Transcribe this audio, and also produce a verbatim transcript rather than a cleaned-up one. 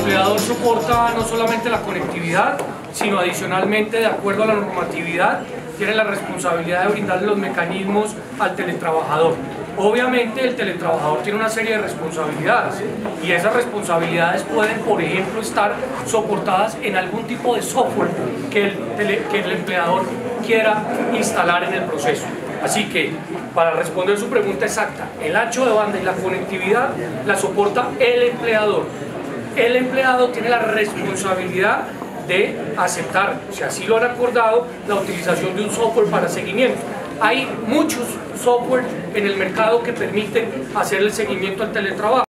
empleador soporta no solamente la conectividad, sino adicionalmente, de acuerdo a la normatividad, tiene la responsabilidad de brindarle los mecanismos al teletrabajador. Obviamente el teletrabajador tiene una serie de responsabilidades y esas responsabilidades pueden, por ejemplo, estar soportadas en algún tipo de software que el, tele, que el empleador quiera instalar en el proceso. Así que, para responder su pregunta exacta, el ancho de banda y la conectividad la soporta el empleador. El empleado tiene la responsabilidad de aceptar, si así lo han acordado, la utilización de un software para seguimiento. Hay muchos software en el mercado que permiten hacer el seguimiento al teletrabajo.